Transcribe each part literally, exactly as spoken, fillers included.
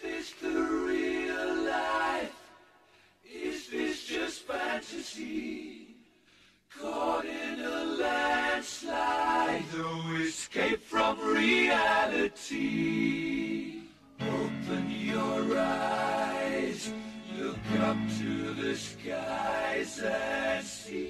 this the real life? Is this just fantasy? Caught in a landslide, no escape from reality. Open your eyes, look up to the skies and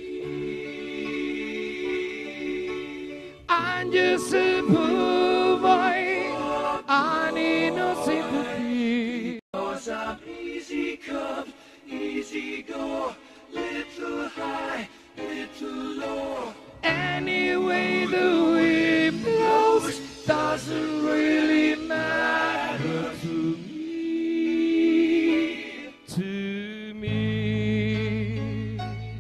see. I'm just a poor boy, I need no sympathy. Cause I'm easy come, easy go, little high, little low. Anyway the wind blows doesn't really matter to me, to me.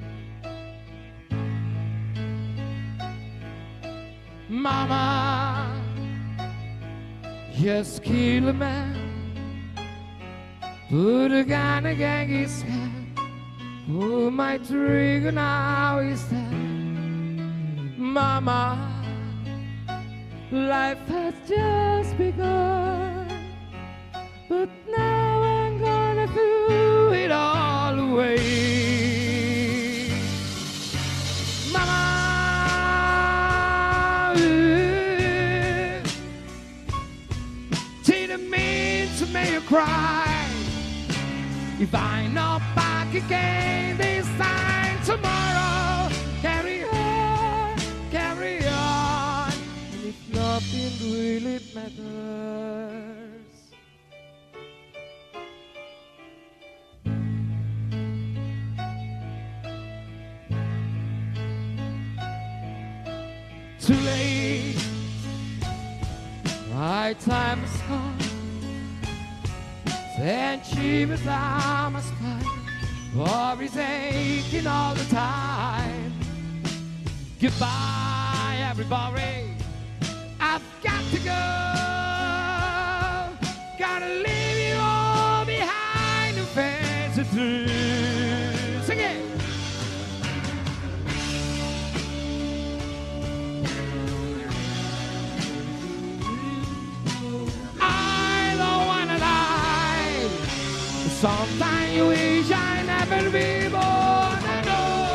Mama, just kill a man, put a gun against his head, pull my trigger, now he's dead. Mama, life has just begun, but now I'm gonna throw it all away. Mama, didn't mean to make you cry. If I not back again this time tomorrow, carry on, carry on. And if nothing really matters, too late, my time is gone. And she was on my sky, worries aching all the time. Goodbye, everybody, I've got to go. Gotta leave you all behind and face it through. Sing it. I don't wanna die. Sometimes you wish I never be born at all.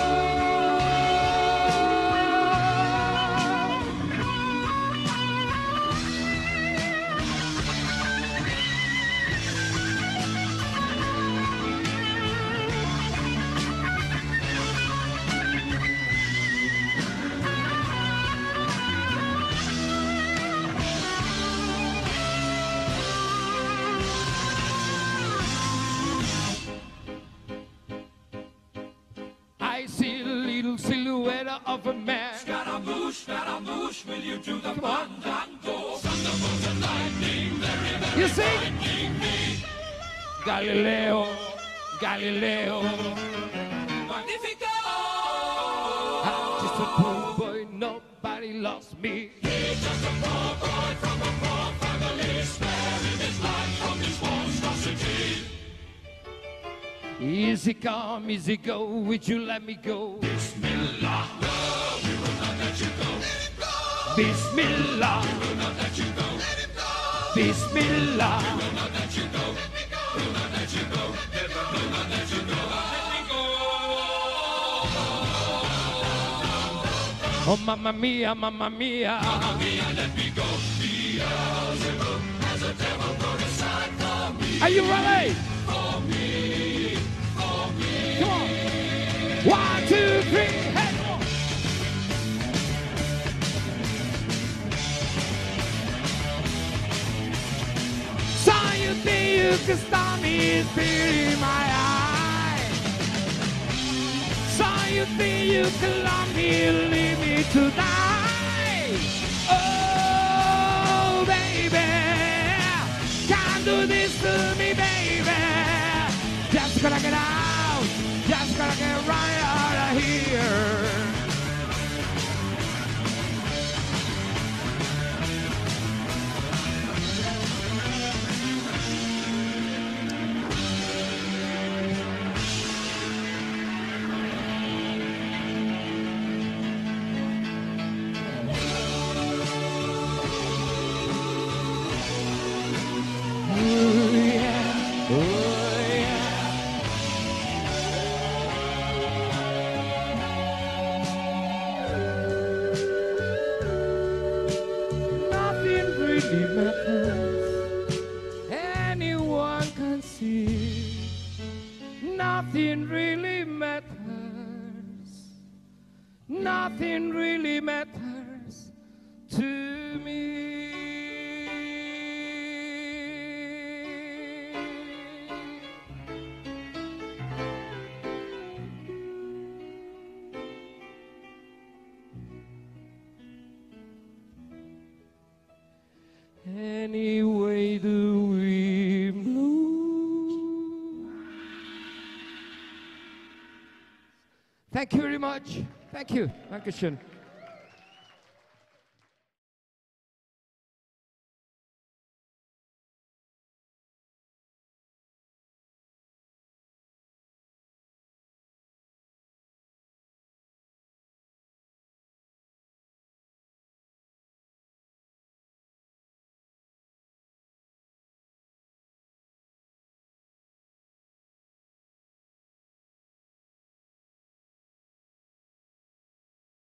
I see a little silhouette of a man. Scaramouche, Scaramouche, will you do the fandango? Thunderbolt and lightning, very, very You see? frightening me. Galileo, Galileo. Magnifico! I'm just a poor boy, nobody loves me. He's just a poor boy from a poor family, sparing his life from this monstrosity. Easy come, easy go, would you let me go? Bismillah, no, we will not let you go. Let him go! Bismillah, We will not let you go. Let him go! Bismillah. We will not let you go. Let me go! We will not let you go. Never will not let you go. Let me go! Oh, mamma mia, mamma mia. Mamma mia, let me go. Beelzebub has a devil put aside for me. Are you ready? For me, for me. Come on. One, two, three, hey! So you think you can stop me, spit in my eye? So you think you can love me, leave me to die? Oh, baby, can't do this to me, baby. Just gonna get out, just gonna get right out of here. nothing really matters to me. Anyway, the wind blows. Thank you very much. Thank you. Dankeschön.